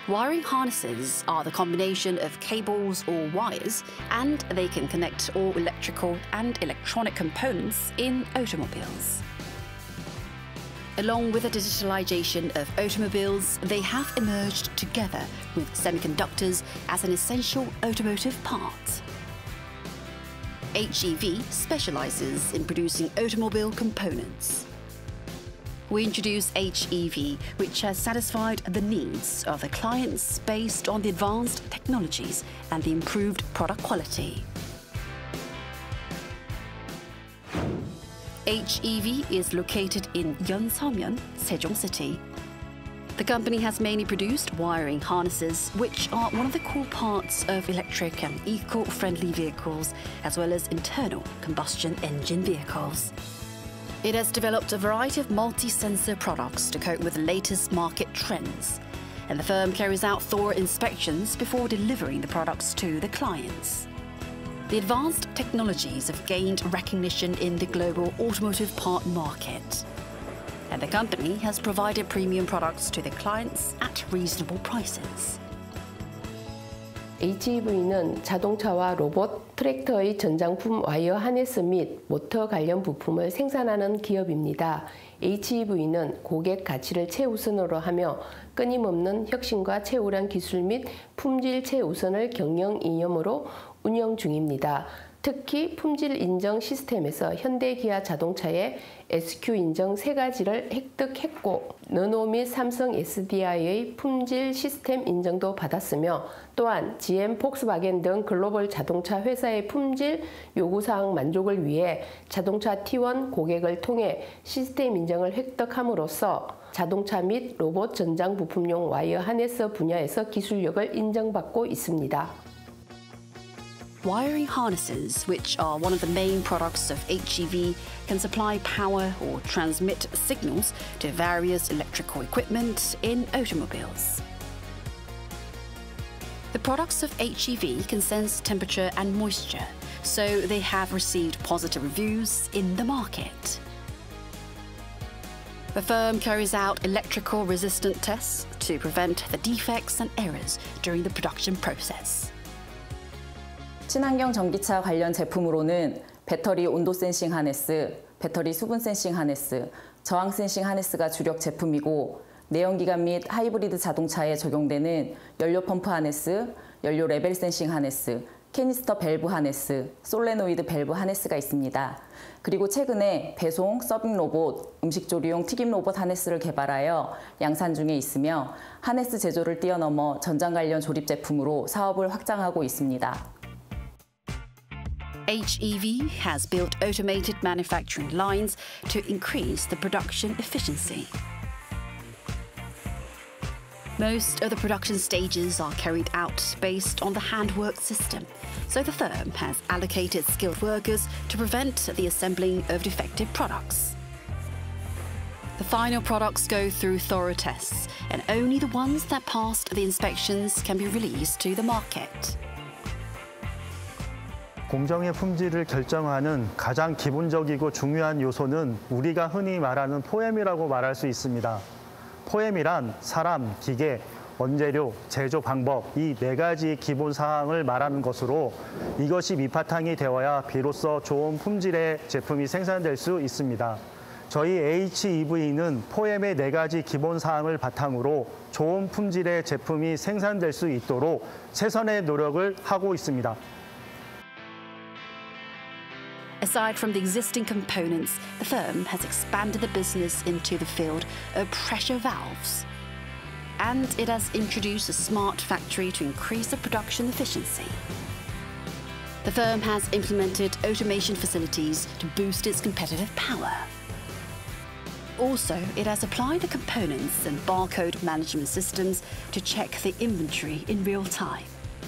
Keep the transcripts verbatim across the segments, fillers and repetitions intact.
Wiring harnesses are the combination of cables or wires, and they can connect all electrical and electronic components in automobiles. Along with the digitalization of automobiles, they have emerged together with semiconductors as an essential automotive part. H E V specializes in producing automobile components. We introduced H E V, which has satisfied the needs of the clients based on the advanced technologies and the improved product quality. H E V is located in Yeonseomyeon, Sejong City. The company has mainly produced wiring harnesses, which are one of the core parts of electric and eco-friendly vehicles, as well as internal combustion engine vehicles. It has developed a variety of multi-sensor products to cope with the latest market trends, and the firm carries out thorough inspections before delivering the products to the clients. The advanced technologies have gained recognition in the global automotive part market, and the company has provided premium products to the clients at reasonable prices. H E V는 자동차와 로봇, 트랙터의 전장품 와이어 하네스 및 모터 관련 부품을 생산하는 기업입니다. H E V는 고객 가치를 최우선으로 하며 끊임없는 혁신과 최우량 기술 및 품질 최우선을 경영 이념으로 운영 중입니다. 특히 품질 인정 시스템에서 현대 기아 자동차의 에스 큐 인정 세 가지를 획득했고, 르노 및 삼성 에스 디 아이의 품질 시스템 인정도 받았으며, 또한 지 엠, 폭스바겐 등 글로벌 자동차 회사의 품질 요구사항 만족을 위해 자동차 티 원 고객을 통해 시스템 인정을 획득함으로써 자동차 및 로봇 전장 부품용 와이어 하네스 분야에서 기술력을 인정받고 있습니다. Wiring harnesses, which are one of the main products of H E V, can supply power or transmit signals to various electrical equipment in automobiles. The products of H E V can sense temperature and moisture, so they have received positive reviews in the market. The firm carries out electrical resistant tests to prevent the defects and errors during the production process. 친환경 전기차 관련 제품으로는 배터리 온도 센싱 하네스, 배터리 수분 센싱 하네스, 저항 센싱 하네스가 주력 제품이고, 내연기관 및 하이브리드 자동차에 적용되는 연료 펌프 하네스, 연료 레벨 센싱 하네스, 캐니스터 밸브 하네스, 솔레노이드 밸브 하네스가 있습니다. 그리고 최근에 배송, 서빙 로봇, 음식조리용 튀김 로봇 하네스를 개발하여 양산 중에 있으며, 하네스 제조를 뛰어넘어 전장 관련 조립 제품으로 사업을 확장하고 있습니다. H E V has built automated manufacturing lines to increase the production efficiency. Most of the production stages are carried out based on the handwork system, so the firm has allocated skilled workers to prevent the assembling of defective products. The final products go through thorough tests, and only the ones that passed the inspections can be released to the market. 공정의 품질을 결정하는 가장 기본적이고 중요한 요소는 우리가 흔히 말하는 포엠이라고 말할 수 있습니다. 포엠이란 사람, 기계, 원재료, 제조 방법 이 네 가지 기본 사항을 말하는 것으로 이것이 밑바탕이 되어야 비로소 좋은 품질의 제품이 생산될 수 있습니다. 저희 H E V는 포엠의 네 가지 기본 사항을 바탕으로 좋은 품질의 제품이 생산될 수 있도록 최선의 노력을 하고 있습니다. Aside from the existing components, the firm has expanded the business into the field of pressure valves. And it has introduced a smart factory to increase the production efficiency. The firm has implemented automation facilities to boost its competitive power. Also, it has applied the components and barcode management systems to check the inventory in real time.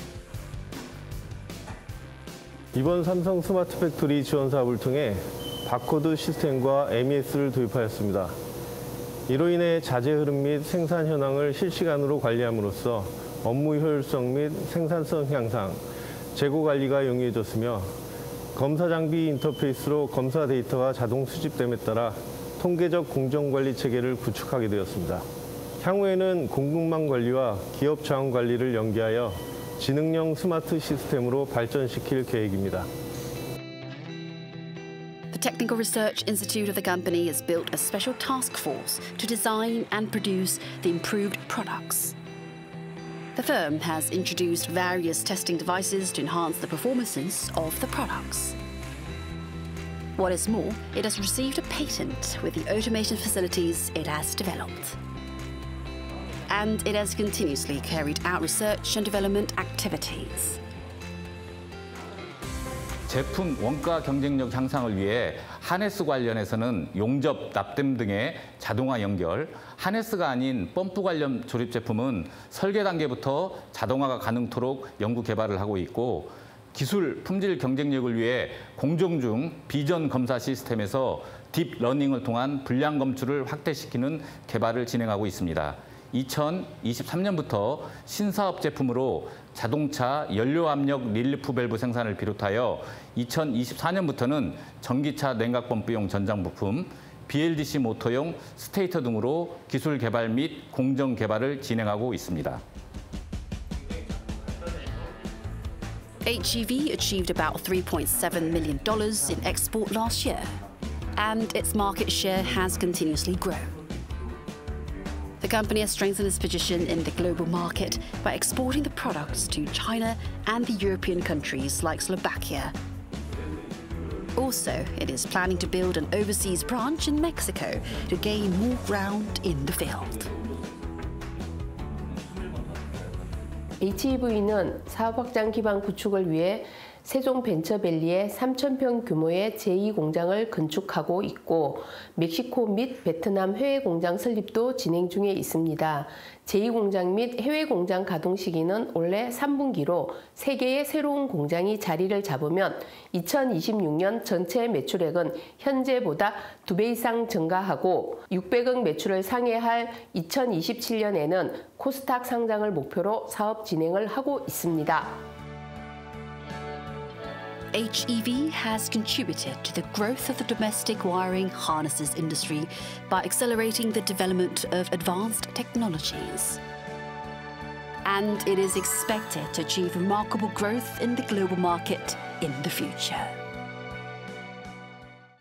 이번 삼성 스마트 팩토리 지원 사업을 통해 바코드 시스템과 엠 이 에스를 도입하였습니다. 이로 인해 자재 흐름 및 생산 현황을 실시간으로 관리함으로써 업무 효율성 및 생산성 향상, 재고 관리가 용이해졌으며, 검사 장비 인터페이스로 검사 데이터가 자동 수집됨에 따라 통계적 공정관리 체계를 구축하게 되었습니다. 향후에는 공급망 관리와 기업 자원 관리를 연계하여 지능형 스마트 시스템으로 발전시킬 계획입니다. The Technical Research Institute of the company has built a special task force to design and produce the improved products. The firm has introduced various testing devices to enhance the performances of the products. What is more, it has received a patent with the automation facilities it has developed. And it has continuously carried out research and development activities. 제품 원가 경쟁력 향상을 위해 하네스 관련해서는 용접, 납땜 등의 자동화 연결, 하네스가 아닌 펌프 관련 조립 제품은 설계 단계부터 자동화가 가능토록 연구 개발을 하고 있고, 기술 품질 경쟁력을 위해 공정 중 비전 검사 시스템에서 딥러닝을 통한 불량 검출을 확대시키는 개발을 진행하고 있습니다. 이천이십삼 년부터 신사업 제품으로 자동차 연료압력 릴리프 밸브 생산을 비롯하여 이천이십사 년부터는 전기차 냉각펌프용 전장 부품, 비엘디씨 모터용 스테이터 등으로 기술 개발 및 공정 개발을 진행하고 있습니다. H E V achieved about three point seven million dollars in export last year, and its market share has continuously grown. The company has strengthened its position in the global market by exporting the products to China and the European countries like Slovakia. Also, it is planning to build an overseas branch in Mexico to gain more ground in the field. 에이치이브이는 사업 확장 기반 구축을 위해 세종 벤처밸리에 삼천 평 규모의 제이 공장을 건축하고 있고, 멕시코 및 베트남 해외 공장 설립도 진행 중에 있습니다. 제이 공장 및 해외 공장 가동 시기는 올해 삼 분기로 세 개의 새로운 공장이 자리를 잡으면 이천이십육 년 전체 매출액은 현재보다 두 배 이상 증가하고 육백억 매출을 상회할 이천이십칠 년에는 코스닥 상장을 목표로 사업 진행을 하고 있습니다. H E V has contributed to the growth of the domestic wiring harnesses industry by accelerating the development of advanced technologies. And it is expected to achieve remarkable growth in the global market in the future.